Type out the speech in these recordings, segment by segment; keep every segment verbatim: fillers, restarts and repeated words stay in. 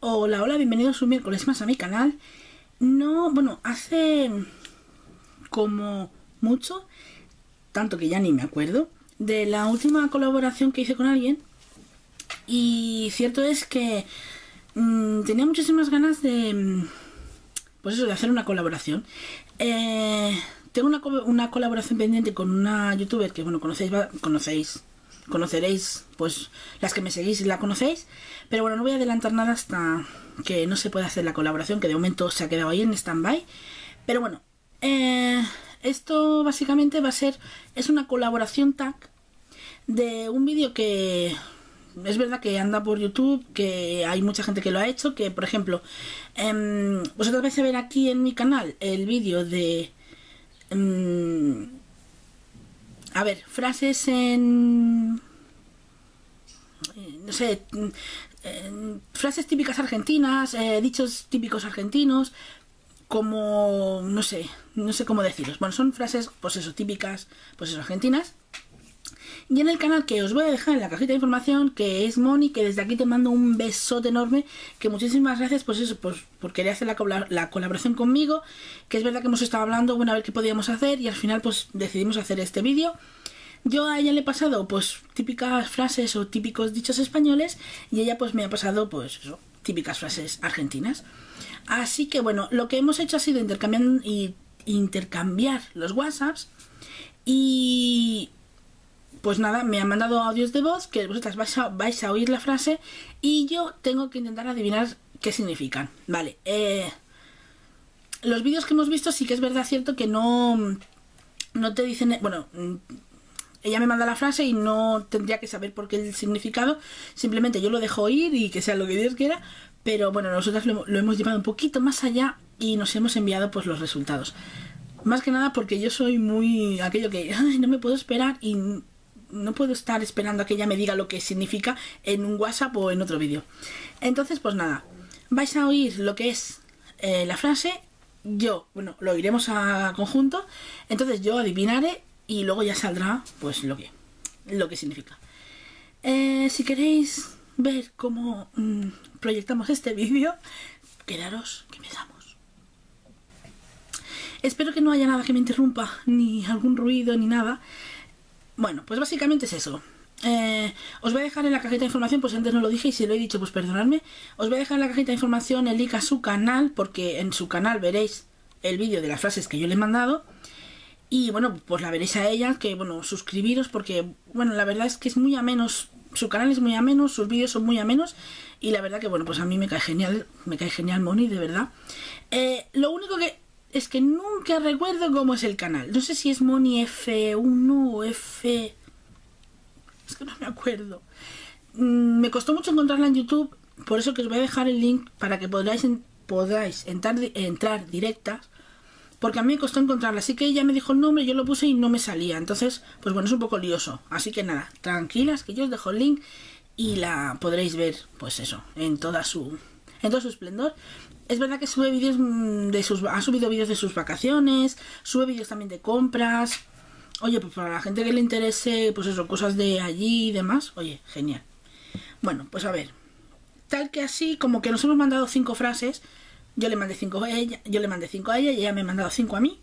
Hola, hola, bienvenidos un miércoles más a mi canal. No, bueno, hace como mucho, tanto que ya ni me acuerdo, de la última colaboración que hice con alguien. Y cierto es que mmm, tenía muchísimas ganas de, pues eso, de hacer una colaboración. Eh, tengo una, una colaboración pendiente con una youtuber que, bueno, conocéis, conocéis, conoceréis, pues las que me seguís la conocéis. Pero bueno, no voy a adelantar nada hasta que no se pueda hacer la colaboración, que de momento se ha quedado ahí en stand-by. Pero bueno, eh, esto básicamente va a ser, es una colaboración tag de un vídeo que es verdad que anda por YouTube, que hay mucha gente que lo ha hecho, que por ejemplo, eh, vosotros vais a ver aquí en mi canal el vídeo de... Eh, a ver, frases en... no sé... Eh, frases típicas argentinas, eh, dichos típicos argentinos, como... no sé, no sé cómo deciros. Bueno, son frases, pues eso, típicas, pues eso, argentinas. Y en el canal que os voy a dejar en la cajita de información, que es Moni, que desde aquí te mando un besote enorme, que muchísimas gracias, pues eso, pues por querer hacer la, la colaboración conmigo, que es verdad que hemos estado hablando, bueno, a ver qué podíamos hacer, y al final pues decidimos hacer este vídeo. Yo a ella le he pasado pues típicas frases o típicos dichos españoles, y ella pues me ha pasado pues eso, típicas frases argentinas. Así que bueno, lo que hemos hecho ha sido intercambiar, y, intercambiar los WhatsApps, y... pues nada, me han mandado audios de voz que vosotras vais a, vais a oír la frase y yo tengo que intentar adivinar qué significan. Vale, eh, los vídeos que hemos visto sí que es verdad, cierto que no, no te dicen... Bueno, ella me manda la frase y no tendría que saber por qué el significado, simplemente yo lo dejo oír y que sea lo que Dios quiera, pero bueno, nosotras lo, lo hemos llevado un poquito más allá y nos hemos enviado pues los resultados. Más que nada porque yo soy muy... aquello que ay, no me puedo esperar y... no puedo estar esperando a que ella me diga lo que significa en un WhatsApp o en otro vídeo. Entonces, pues nada, vais a oír lo que es eh, la frase. Yo, bueno, lo oiremos a conjunto. Entonces yo adivinaré y luego ya saldrá, pues lo que, lo que significa. Eh, si queréis ver cómo mmm, proyectamos este vídeo, quedaros que empezamos. Espero que no haya nada que me interrumpa, ni algún ruido, ni nada. Bueno, pues básicamente es eso. Eh, os voy a dejar en la cajita de información, pues antes no lo dije y si lo he dicho, pues perdonadme. Os voy a dejar en la cajita de información el link a su canal, porque en su canal veréis el vídeo de las frases que yo le he mandado. Y bueno, pues la veréis a ella, que bueno, suscribiros, porque bueno, la verdad es que es muy ameno. Su canal es muy ameno, sus vídeos son muy amenos. Y la verdad que bueno, pues a mí me cae genial, me cae genial Moni, de verdad. Eh, lo único que... es que nunca recuerdo cómo es el canal. No sé si es Moni F uno o F... es que no me acuerdo. Mm, me costó mucho encontrarla en YouTube, por eso que os voy a dejar el link para que podáis, en, podáis entrar, entrar directas, porque a mí me costó encontrarla. Así que ella me dijo el nombre, yo lo puse y no me salía. Entonces, pues bueno, es un poco lioso. Así que nada, tranquilas, que yo os dejo el link y la podréis ver, pues eso, en toda su, en todo su esplendor. Es verdad que sube vídeos de sus... ha subido vídeos de sus vacaciones, sube vídeos también de compras. Oye, pues para la gente que le interese, pues eso, cosas de allí y demás, oye, genial. Bueno, pues a ver, tal que así, como que nos hemos mandado cinco frases, yo le mandé cinco a ella, yo le mandé cinco a ella y ella me ha mandado cinco a mí.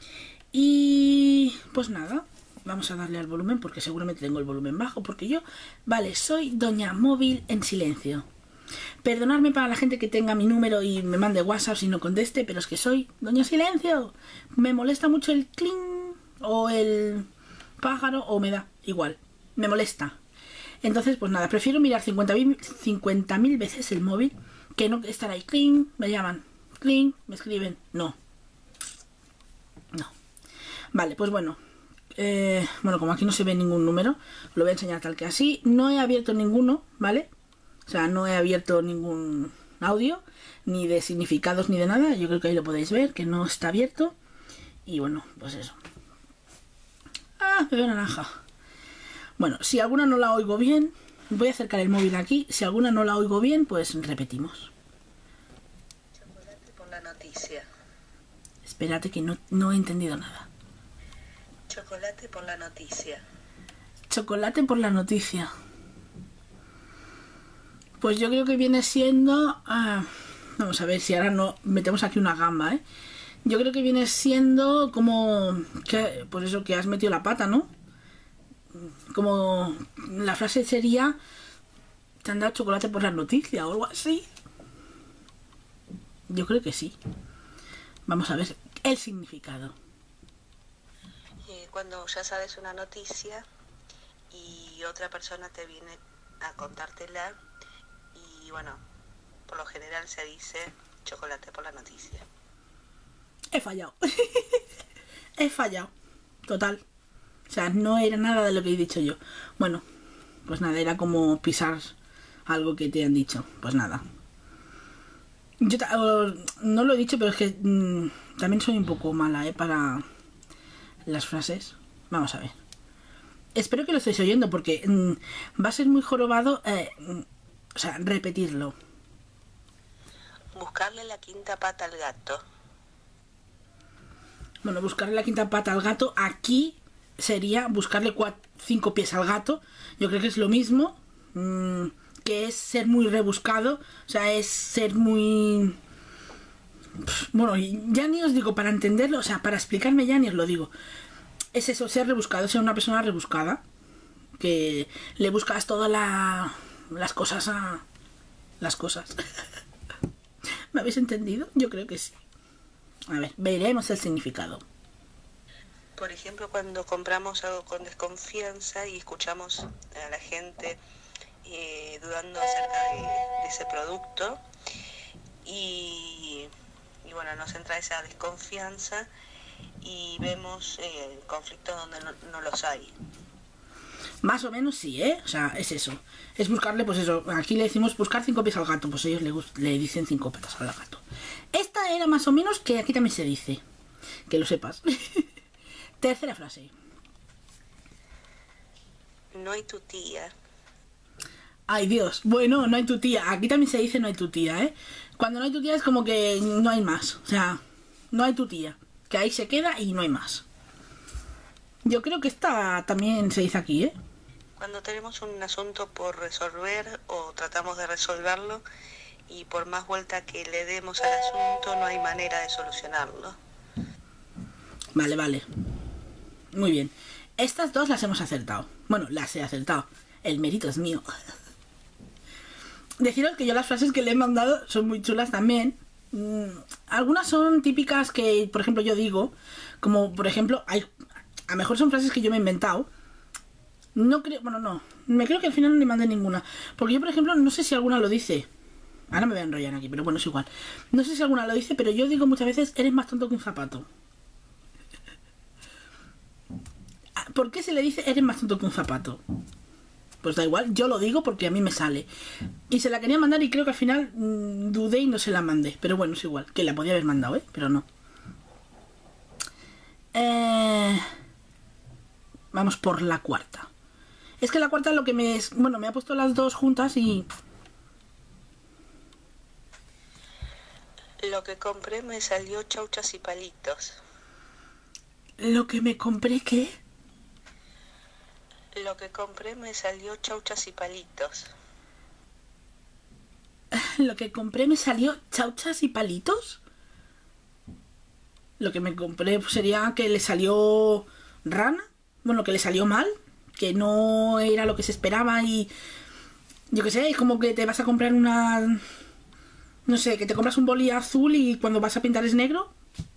Y pues nada, vamos a darle al volumen porque seguramente tengo el volumen bajo, porque yo, vale, soy Doña Móvil en silencio. Perdonadme para la gente que tenga mi número y me mande WhatsApp si no conteste, pero es que soy Doña Silencio. Me molesta mucho el cling o el pájaro o me da igual. Me molesta. Entonces, pues nada, prefiero mirar cincuenta mil veces el móvil que no estar ahí. Cling, me llaman. Cling, me escriben. No. No. Vale, pues bueno. Eh, bueno, como aquí no se ve ningún número, lo voy a enseñar tal que así. No he abierto ninguno, ¿vale? O sea, no he abierto ningún audio, ni de significados, ni de nada. Yo creo que ahí lo podéis ver, que no está abierto. Y bueno, pues eso. Ah, me veo naranja. Bueno, si alguna no la oigo bien, voy a acercar el móvil aquí. Si alguna no la oigo bien, pues repetimos. Chocolate por la noticia. Espérate que no, no he entendido nada. Chocolate por la noticia. Chocolate por la noticia. Pues yo creo que viene siendo... ah, vamos a ver si ahora no metemos aquí una gamba, ¿eh? Yo creo que viene siendo como... que, pues eso, que has metido la pata, ¿no? Como... La frase sería... ¿Te han dado chocolate por la noticia o algo así? Yo creo que sí. Vamos a ver el significado. Eh, cuando ya sabes una noticia y otra persona te viene a contártela y bueno, por lo general se dice chocolate por la noticia. He fallado. He fallado. Total. O sea, no era nada de lo que he dicho yo. Bueno, pues nada, era como pisar algo que te han dicho. Pues nada. Yo ta- o- no lo he dicho, pero es que mm, también soy un poco mala, ¿eh? Para las frases. Vamos a ver. Espero que lo estéis oyendo porque mm, va a ser muy jorobado, eh, mm, o sea, repetirlo. Buscarle la quinta pata al gato. Bueno, buscarle la quinta pata al gato. Aquí sería buscarle cuatro, cinco pies al gato. Yo creo que es lo mismo. mm, que es ser muy rebuscado. O sea, es ser muy... Pff, bueno, ya ni os digo para entenderlo. O sea, para explicarme ya ni os lo digo. Es eso, ser rebuscado. Ser una persona rebuscada. Que le buscas todas la, las cosas a... Las cosas. ¿Me habéis entendido? Yo creo que sí. A ver, veremos el significado. Por ejemplo, cuando compramos algo con desconfianza y escuchamos a la gente eh, dudando acerca de, de ese producto y, y bueno, nos entra esa desconfianza y vemos eh, conflictos donde no, no los hay. Más o menos sí, ¿eh? O sea, es eso. Es buscarle, pues eso. Aquí le decimos buscar cinco pies al gato. Pues ellos le, gust- le dicen cinco patas al gato. Esta era más o menos que aquí también se dice. Que lo sepas. Tercera frase. No hay tu tía. Ay, Dios. Bueno, no hay tu tía. Aquí también se dice no hay tu tía, ¿eh? Cuando no hay tu tía es como que no hay más. O sea, no hay tu tía. Que ahí se queda y no hay más. Yo creo que esta también se dice aquí, ¿eh? Cuando tenemos un asunto por resolver o tratamos de resolverlo y por más vuelta que le demos al asunto no hay manera de solucionarlo. Vale, vale. Muy bien. Estas dos las hemos acertado. Bueno, las he acertado. El mérito es mío. Deciros que yo las frases que le he mandado son muy chulas también. Mm, algunas son típicas que, por ejemplo, yo digo. Como, por ejemplo, hay... a lo mejor son frases que yo me he inventado. No creo... Bueno, no. Me creo que al final no le mandé ninguna. Porque yo, por ejemplo, no sé si alguna lo dice. Ahora me voy a enrollar aquí, pero bueno, es igual. No sé si alguna lo dice, pero yo digo muchas veces, eres más tonto que un zapato. ¿Por qué se le dice eres más tonto que un zapato? Pues da igual, yo lo digo porque a mí me sale. Y se la quería mandar y creo que al final mmm, dudé y no se la mandé. Pero bueno, es igual, que la podía haber mandado, ¿eh? Pero no. Eh... Vamos por la cuarta. Es que la cuarta lo que me es... Bueno, me ha puesto las dos juntas y... Lo que compré me salió chauchas y palitos. ¿Lo que me compré qué? Lo que compré me salió chauchas y palitos. Lo que compré me salió chauchas y palitos. Lo que me compré pues, sería que le salió rana. Bueno, que le salió mal. Que no era lo que se esperaba y... Yo qué sé, es como que te vas a comprar una... No sé, que te compras un boli azul y cuando vas a pintar es negro.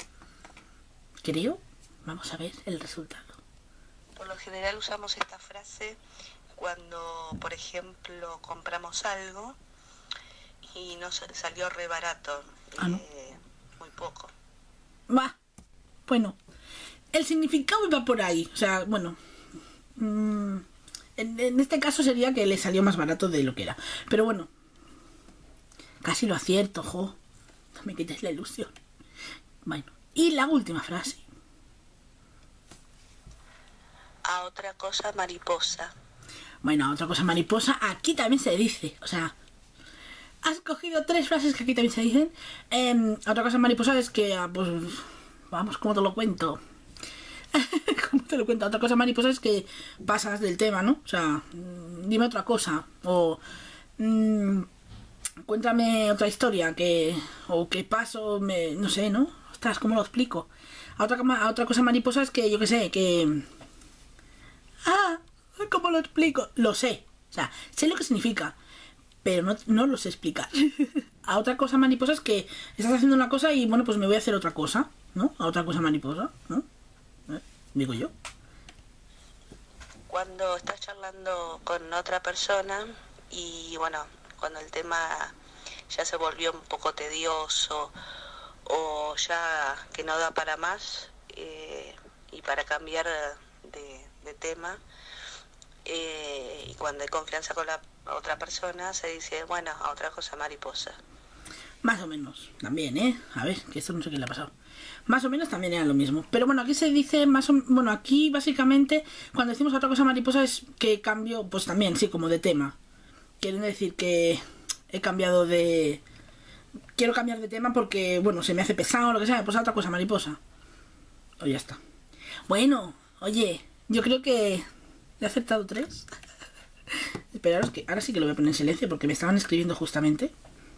Creo. Vamos a ver el resultado. Por lo general usamos esta frase cuando, por ejemplo, compramos algo y nos salió re barato, Ah, ¿no? eh, muy poco. Va. Bueno. El significado iba por ahí. O sea, bueno. Mmm, en, en este caso sería que le salió más barato de lo que era. Pero bueno. Casi lo acierto, jo. No me quites la ilusión. Bueno. Y la última frase. A otra cosa mariposa. Bueno, a otra cosa mariposa. Aquí también se dice. O sea... Has cogido tres frases que aquí también se dicen. Eh, otra cosa mariposa es que... ah, pues... Vamos, ¿cómo te lo cuento? ¿Cómo te lo cuento? Otra cosa mariposa es que pasas del tema, ¿no? O sea, mm, dime otra cosa. O Mmm, cuéntame otra historia, que o qué paso, me, no sé, ¿no? Ostras, ¿cómo lo explico? A otra, a otra cosa mariposa es que, yo qué sé, que... Ah, ¿cómo lo explico? Lo sé, o sea, sé lo que significa, pero no, no lo sé explicar. A otra cosa mariposa es que estás haciendo una cosa y, bueno, pues me voy a hacer otra cosa, ¿no? A otra cosa mariposa, ¿no? ¿Eh? Digo yo. Cuando estás charlando con otra persona y, bueno, cuando el tema ya se volvió un poco tedioso o ya que no da para más, eh, y para cambiar de, de tema, eh, y cuando hay confianza con la otra persona se dice, bueno, a otra cosa mariposa. Más o menos, también, ¿eh? A ver, que esto no sé qué le ha pasado. Más o menos también era lo mismo. Pero bueno, aquí se dice más o bueno, aquí básicamente cuando decimos otra cosa mariposa es que cambio, pues también, sí, como de tema. Quieren decir que he cambiado de... Quiero cambiar de tema porque, bueno, se me hace pesado o lo que sea, pues a otra cosa mariposa. O ya está. Bueno, oye, yo creo que he acertado tres. Esperaros que ahora sí que lo voy a poner en silencio porque me estaban escribiendo justamente.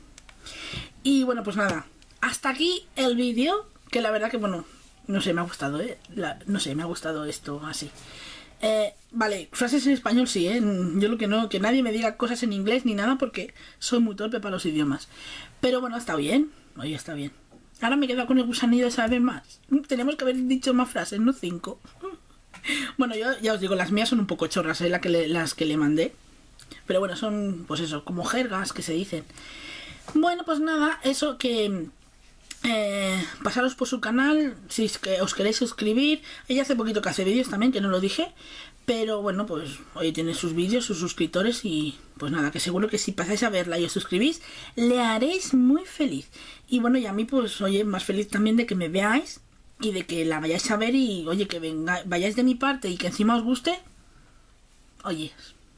Y bueno, pues nada, hasta aquí el vídeo, que la verdad que, bueno, no sé, me ha gustado, ¿eh? La, no sé, me ha gustado esto así. Eh, vale, frases en español sí, ¿eh? Yo lo que no, que nadie me diga cosas en inglés ni nada porque soy muy torpe para los idiomas. Pero bueno, está bien, oye, está bien. Ahora me quedo con el gusanillo de saber más. Tenemos que haber dicho más frases, no cinco. Bueno, yo ya os digo, las mías son un poco chorras, ¿eh? La que le, las que le mandé. Pero bueno, son, pues eso, como jergas que se dicen. Bueno, pues nada, eso que... Eh, pasaros por su canal si es que os queréis suscribir. Ella hace poquito que hace vídeos también, que no lo dije. Pero bueno, pues hoy tiene sus vídeos, sus suscriptores. Y pues nada, que seguro que si pasáis a verla y os suscribís, le haréis muy feliz. Y bueno, y a mí pues oye, más feliz también de que me veáis y de que la vayáis a ver. Y oye, que venga, vayáis de mi parte y que encima os guste. Oye,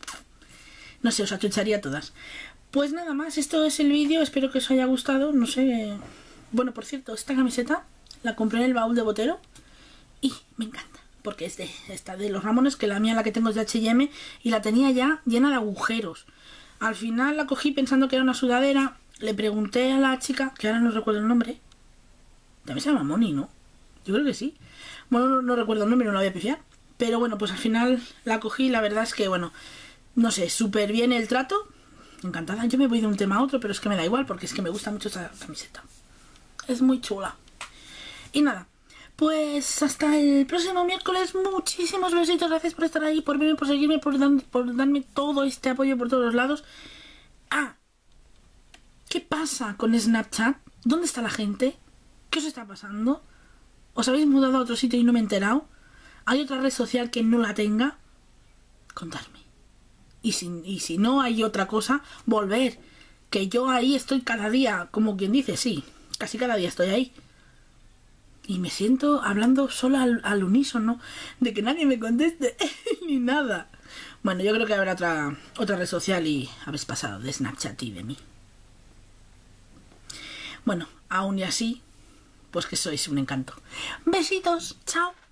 no sé, os achucharía a todas. Pues nada más, esto es el vídeo. Espero que os haya gustado, no sé... Bueno, por cierto, esta camiseta la compré en el baúl de Botero y me encanta, porque es de, esta de los Ramones, que la mía, la que tengo es de H y M, y la tenía ya llena de agujeros. Al final la cogí pensando que era una sudadera, le pregunté a la chica, que ahora no recuerdo el nombre, también se llama Moni, ¿no? Yo creo que sí. Bueno, no, no recuerdo el nombre, no la voy a pifiar, pero bueno, pues al final la cogí y la verdad es que, bueno, no sé, súper bien el trato, encantada. Yo me voy de un tema a otro, pero es que me da igual, porque es que me gusta mucho esta camiseta. Es muy chula. Y nada, pues hasta el próximo miércoles. Muchísimos besitos. Gracias por estar ahí, por verme, por seguirme, por, dan, por darme todo este apoyo por todos los lados. Ah, ¿qué pasa con Snapchat? ¿Dónde está la gente? ¿Qué os está pasando? ¿Os habéis mudado a otro sitio y no me he enterado? ¿Hay otra red social que no la tenga? Contadme. Y si, y si no hay otra cosa, volver. Que yo ahí estoy cada día, como quien dice, sí. Casi cada día estoy ahí. Y me siento hablando sola al, al unísono, de que nadie me conteste, ni nada. Bueno, yo creo que habrá otra, otra red social y habéis pasado de Snapchat y de mí. Bueno, aún y así, pues que sois un encanto. Besitos, chao.